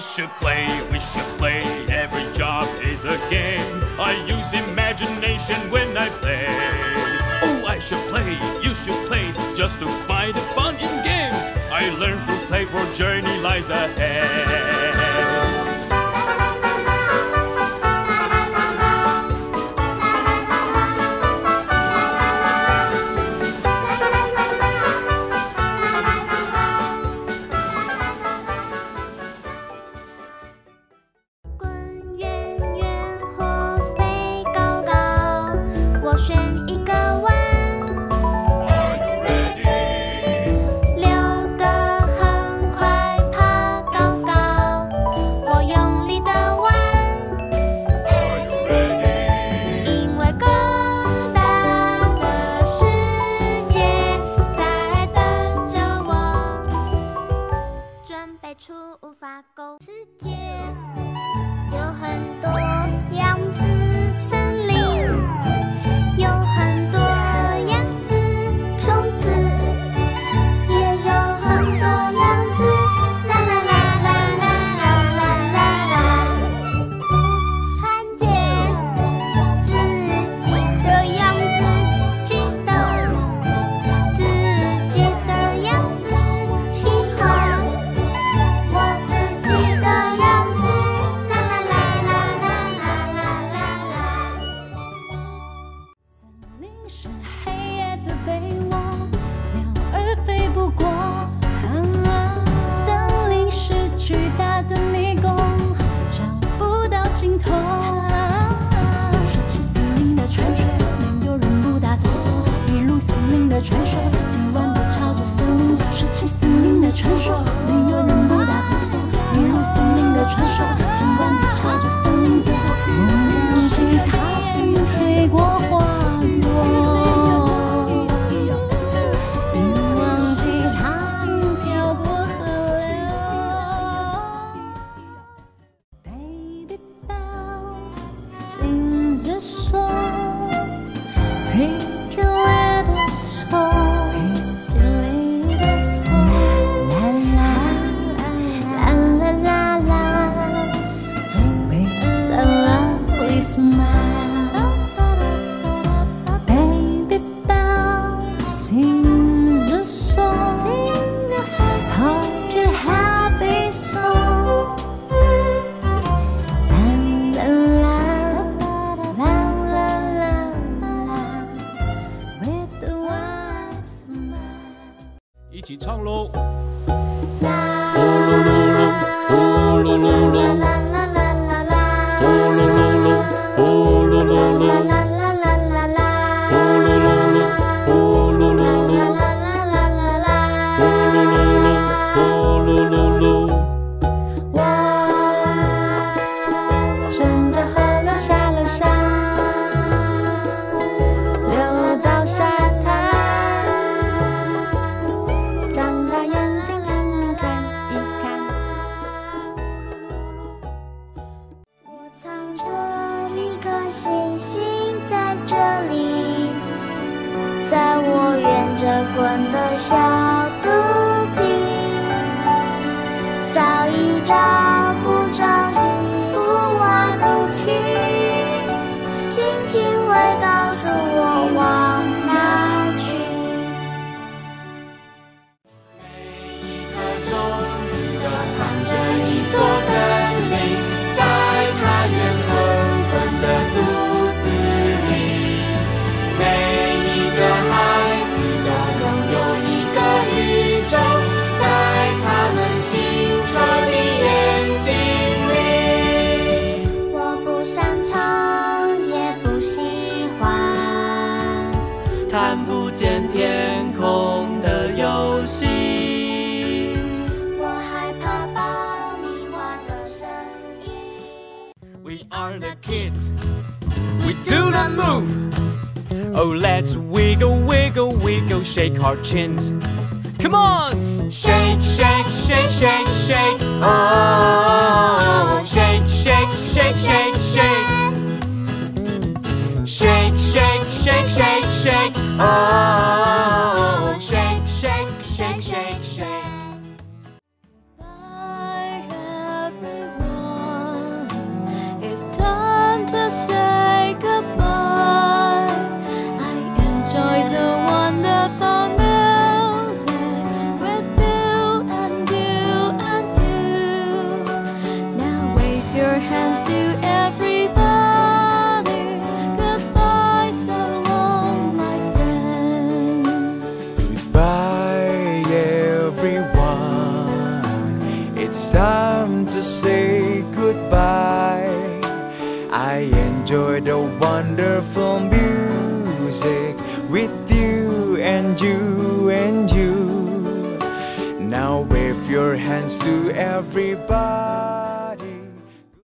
we should play. Every job is a game. I use imagination when I play. Oh, I should play, you should play, just to find the fun in games. I learn to play, for journey lies ahead.一起唱喽！呼噜噜噜，呼噜噜噜，呼噜噜噜，呼噜噜噜，呼噜噜噜，呼噜噜噜，呼噜噜噜。我顺着河流下了山，流到沙滩。 在我圆着滚的小肚皮，早一早不着急，不挖肚脐，心情会告诉我往哪去。每一颗种子都藏着一座森林，在它圆滚滚的肚子里。 每个孩子都拥有一个宇宙，在他们清澈的眼睛里。我不擅长，也不喜欢看不见天空的游戏。我害怕爆米花的声音。We are the kids. We do not move. Oh, let's wiggle, wiggle, wiggle, shake our chins. Come on! Shake, shake, shake, shake, shake. Oh, shake, shake, shake, shake, shake. Shake, shake, shake, shake, shake. Oh, shake, shake, shake, shake, shake. Bye, everyone. to say goodbye. I enjoy the wonderful music with you and you and you. Now wave your hands to everybody.